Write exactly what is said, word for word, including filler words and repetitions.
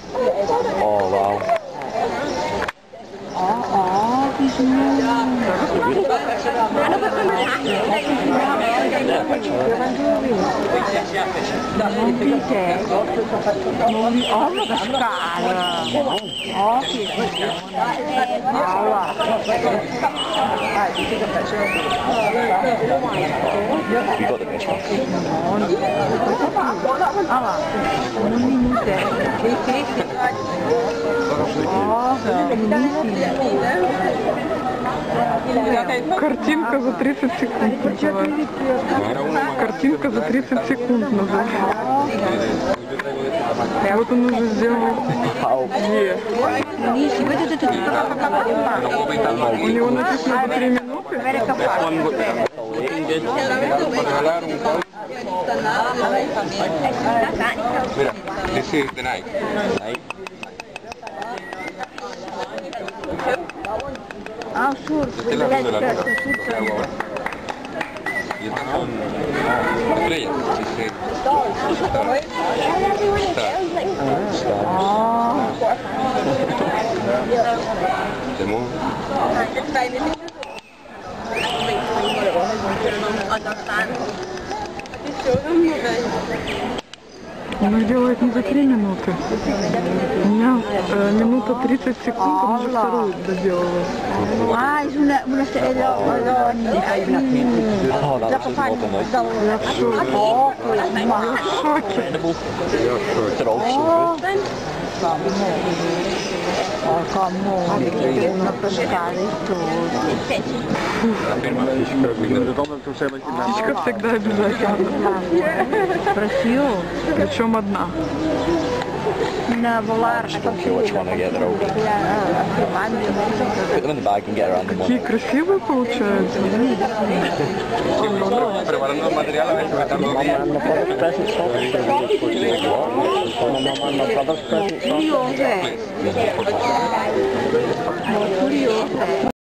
Oh, wow. Oh, oh, bisogna... Non ti sei? Non mi... Oh, ma che scala! Oh, che scala! You got the picture? Ah, un minuto. Oh, Картинка за тридцать секунд называется. Картинка за тридцать секунд называется. Вот он уже сделал. Е. У него написано за три минуты. Mira, this is the night. ah, sur, Esta es la luz de la luna. Y estas son estrellas. Dice Star. The moon. Он их делает не за три минуты. У меня э, минута тридцать секунд, он уже вторую доделывает. ah, is una, una serie Oh, that was more than nice. Incredible. They're all so good. oh, come on, una pescare tutto. Птичка всегда обязательно. Preciso. Причем одна. Una volar. Just don't care which one I get, they're all good. Put them in the bag and get around them. Какие красивые получаются. Preparando el material, a ver, que me tardo días. Curioso. Curioso.